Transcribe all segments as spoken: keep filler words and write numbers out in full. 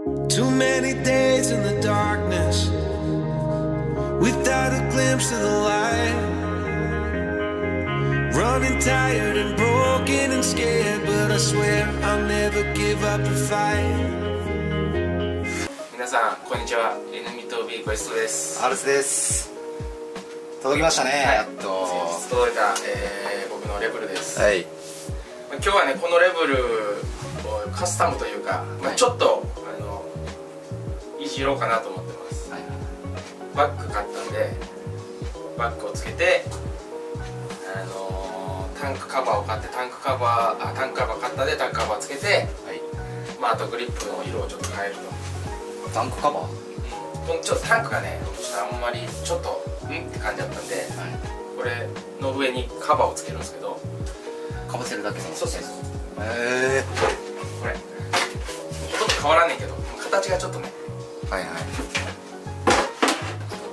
Too many days in the darkness without a glimpse of the light. Running tired and broken and scared, but I swear I'll never give up the fight. 皆さんこんにちは。 エヌ ミット B クエストです。 アルスです。届きましたね、はい、やっと先日届いた、えー、僕のレベルです。 はい。 今日はねこのレベルをカスタムというか、まあ、ちょっとあのいじろうかなと思ってます。はい、バッグ買ったんでバッグをつけて、あのー、タンクカバーを買ってタンクカバーあタンクカバー買ったんでタンクカバーつけて、はい、まああとグリップの色をちょっと変えると。 タンクカバー、 うん、ちょっとタンクがねあんまりちょっとうんって感じだったんで、はい、これの上にカバーをつけるんですけど、 かぶせるだけの。 そうそうそう。 へえ。 これほとんど変わらんねんけど形がちょっとね。 はいはい。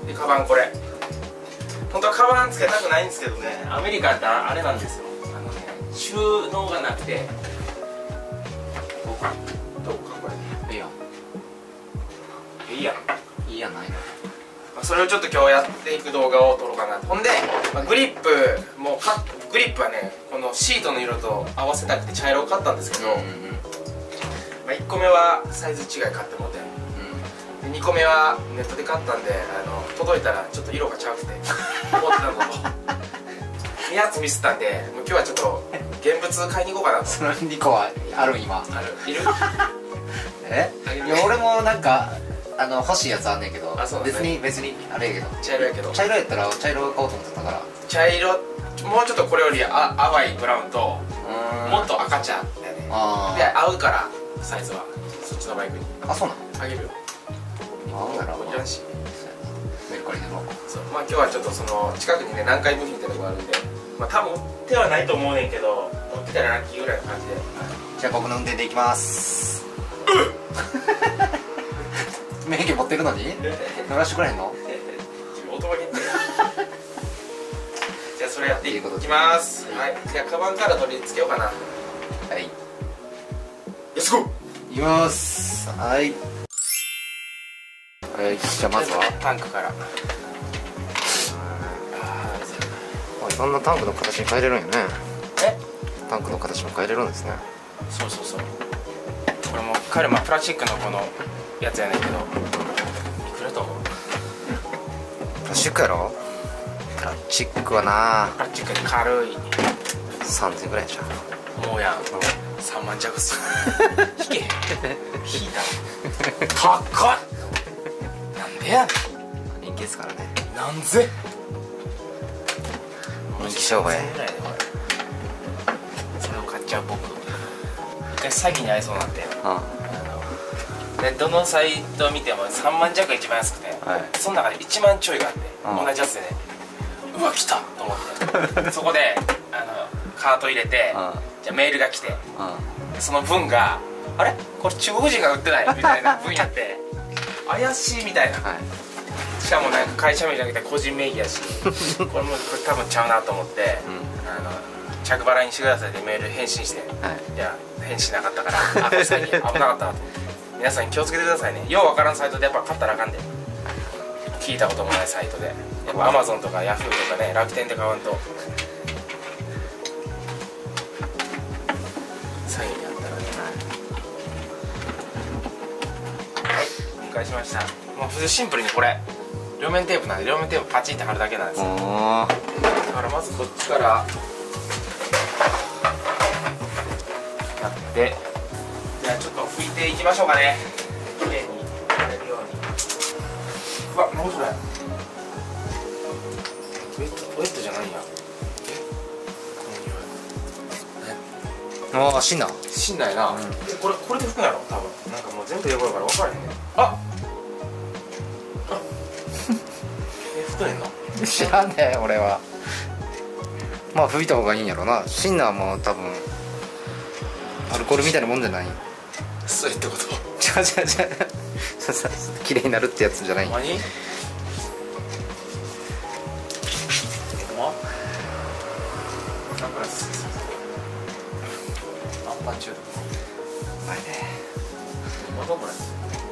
でカバンこれ本当はカバンつけたくないんですけどね、アメリカってあれなんですよ、あのね収納がなくて。どうかどうかこれいいやんいいやんいいやないな。 それをちょっと今日やっていく動画を撮ろうかな。ほんで、まあ、グリップもかグリップはねこのシートの色と合わせたくて茶色を買ったんですけど、うんうん、まあ、いっこめはサイズ違い買ってもらって、うん、でにこめはネットで買ったんであの届いたらちょっと色がちゃうくて思ってたのとにはつミスったんで、もう今日はちょっと現物買いに行こうかなと。 そのにこはある今あるいるえいや俺もなんかあの欲しいやつあんねんけど、 ね、 別に別にあれやけど茶色やけど茶色やったら茶色買おうと思ってたから。 茶色もうちょっとこれよりあ淡いブラウンともっと赤茶だよね。で合うからサイズはそっちのバイクに。 あ、そうなの。 あげるよ。 ああならいらんしメルカリでも。 そう、まあ今日はちょっとその近くにね南海部品ってとこがあるんで、まあ多分売ってはないと思うねんけど売ってたらラッキーぐらいの感じで、はい、 じゃあ僕の運転で行きます。免許持ってるのに乗らしてくれへんの。 オートマギじゃあそれやっていきます。はい、じゃあカバンから取り付けようかな。はい、レッツゴー。 いきます。はい、はい、じゃあまずはタンクから。 いろんなタンクの形に変えれるんよね。 えタンクの形も変えれるんですね。 そうそうそう。これもカルマプラスチックのこのやつやねんけど、いくらと思う。 プラスチックやろ。プラスチックはなプラスチックで軽いさんぜんえんぐらいじゃん。 もうやん、さんまん弱っす。引け引いた高っ。なんでやねん。 人気ですからね。 なんぜ人気商売。 それを買っちゃう僕一回詐欺に遭いそうになって、 ああでどのサイトを見てもさんまん弱が一番安くて、はい、その中でいちまんちょいがあって、うん、同じやつでね、うわ来たと思ってそこであのカート入れて、じゃあメールが来て、その分があれこれ中国人が売ってないみたいな分やって怪しいみたいな、はい、しかもなんか会社名じゃなくて個人名義やしこれもこれ多分ちゃうなと思って、うん、あの着払いにしてくださいってメール返信して、はい、いや返信なかったからあこれ最近危なかったなと思って皆さん気をつけてくださいね。ようわからんサイトでやっぱ買ったらあかんで、聞いたこともないサイトでやっぱアマゾンとかヤフーとかね楽天で買わんと詐欺にあったらね。はい、お返ししました。もう普通シンプルにこれ両面テープなんで両面テープパチンって貼るだけなんですよ。だからまずこっちからやって、じゃあちょっと拭いていきましょうかね。きれいにやれるように。うわ、何それ。ウェット、ウェットじゃないんや。 え、ああ、しんなしんないな、うん、え、これ、これで拭くんやろ多分。なんかもう全部汚れるから分からへんね。ああえ、拭くねんの知らんね俺は。まあ拭いた方がいいんやろな。シンナーも多分アルコールみたいなもんじゃない。 そうってこと。 じゃじゃじゃ綺麗になるってやつじゃない。 ほんまに？サングラス。アンパン中毒。うまいね。まだこれ。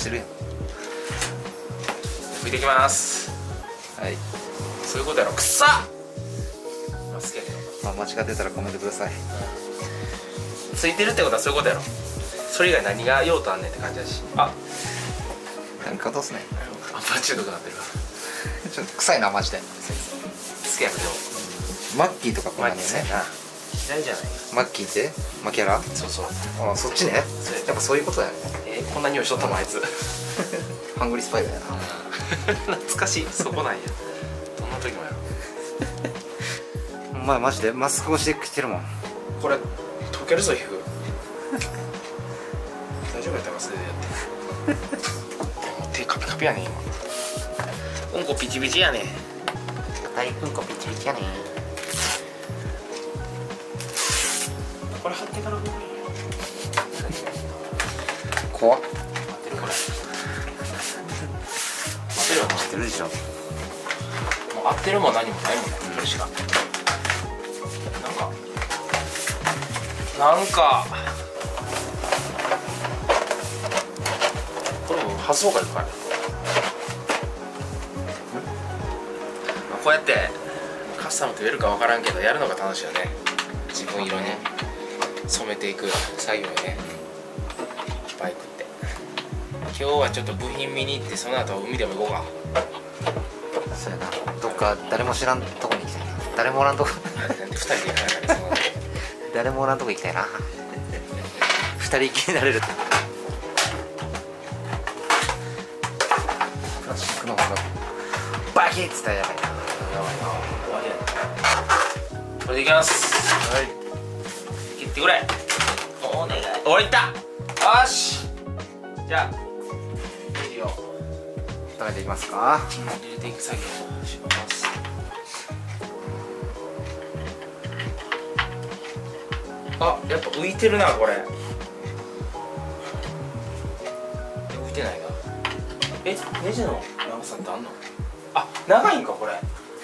してるやん。 拭いてきます。 はい、 そういうことやろ。くっさっ、まあ好きやけど、 まあ、間違ってたらコメントください。 ついてるってことはそういうことやろ。それ以外何が用途あんねんって感じだし。あ、 なんかどうすね。 あんま中毒なってるわ。 ちょっと臭いなマジで。 好きやけどマッキーとかこんなんね。 嫌いじゃない。 マッキーってマキャラ。 そうそう、 あ、そっちね。やっぱそういうことだよね。 えー、こんな匂いしとったもんあいつ。 ハングリースパイだよな。 懐かしい。そこなんや。どんな時もやろ。 お前マジでマスクをしてきてるもん。 これ溶けるぞ皮膚。大丈夫やったか、それでやって。手カピカピやね今。うんこピチピチやね。 はい、うんこピチピチやね。 これ貼ってから怖っ。 待ってるこれ。待ってるよな。 知ってるでしょ。 もう合ってるも何もないもんね。これしか。なんかなんかこれも発想がいいから。こうやってカスタムと言えるか分からんけどやるのが楽しいよね。自分色に染めていく作業ね、バイクって。今日はちょっと部品見に行って、その後海でも行こうか。 そうやな、どっか誰も知らんとこに行きたいな。誰もおらんとこなんでふたりで行かないからね。 誰もおらんとこ行きたいな。二人きりになれると。プラスチックの方がバキッつったらやばいな。 やばいな。終わりやね。これでいきます。はい、切ってくれ。お願い。おいった。よし、じゃあいいよ。 食べていきますか。 入れていく作業をします。あ、やっぱ浮いてるなこれ。浮いてないな。え、ネジの長さってあんの？あ、長いんかこれ。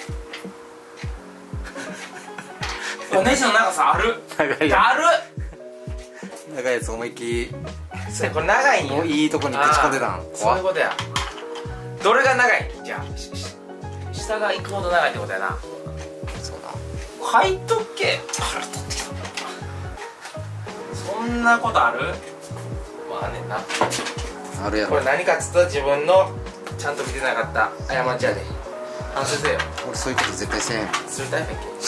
ネジの長さある。 長いよ。 ある。 長いやつ思いっきり。 それこれ長いんや。 もういいとこにぶち込んでたん。 そういうことや。どれが長い？じゃあ下が行くほど長いってことやな。 そうだ。 書いとけ。腹立ってきた。そんなことある？まああんねんな。 あるやろ。 これ何かっつったら自分のちゃんと見てなかった過ちやで。反省せよ。 俺そういうこと絶対せえん。 するタイプやっけ。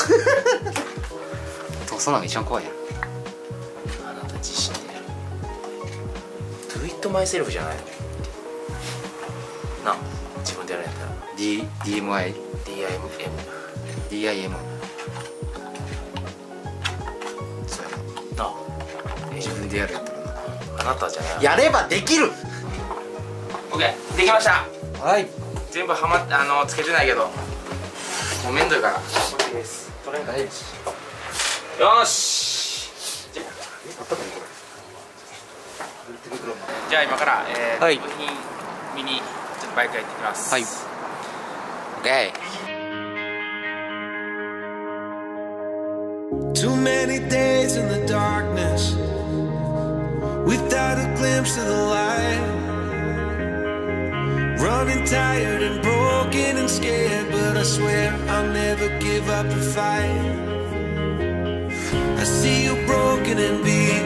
そんなの一番怖いやん。 あなた自信でやる。Do it myself じゃないのな。自分でやるんやったら D、ディーエムアイ、 ディーアイエムディーアイエム。 そうやな。なあ、 自分でやるやったらな。 あなたじゃない。 やればできる。 オッケー、できました。 はい。 全部はまってあのつけてないけどもうめんどいからこれです。取れんかったし。よし、じゃじゃあ今から、えーはい部品見にちょっとバイク屋行ってきます。 はい。オッケー。 Too many days in the darkness without a glimpse of the light. Running tired and broken and scared, but I swear I'll never give up the fight. I see you broken and beat,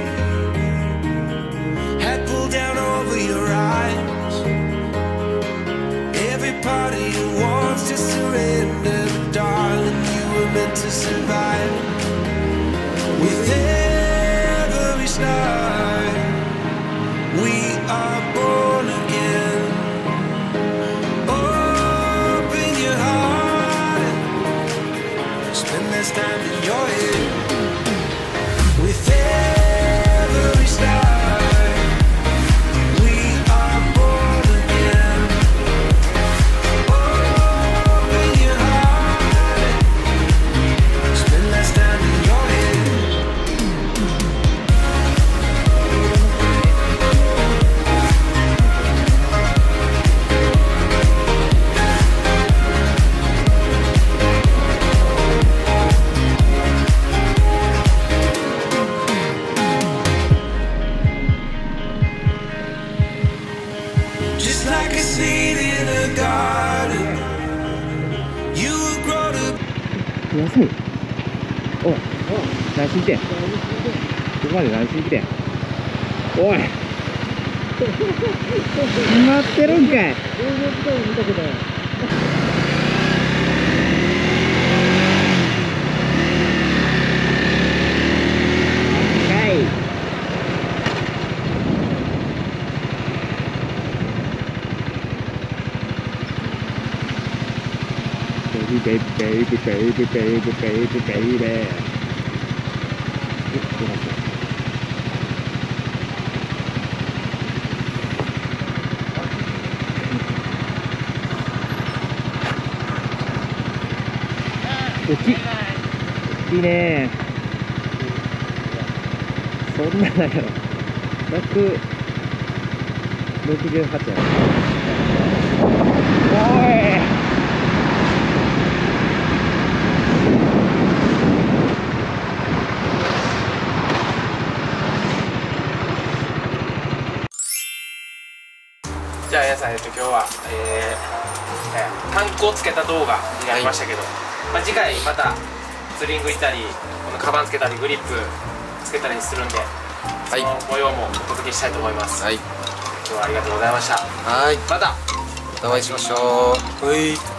head pulled down over your eyes. Every part of you wants to surrender, but darling, you were meant to survive. With every start, we are born again. Open your heart, spend less time in your head. With every 遅い。おい何しに来てん。ここまで何しに来てん。おい待ってるんかい。ベイベイベイベイベイベイベイベイベイ。大きい。大きいね。そんななんやろ。ひゃくろくじゅうはちやろ。おい。 じゃあ皆さん、えっと、今日は、えーえー、タンクをつけた動画になりましたけど、はい、まあ、次回またツーリング行ったり、このカバンつけたりグリップつけたりするんで、その模様もお届けしたいと思います。はい、今日はありがとうございました。はい、またまたお会いしましょう。はい。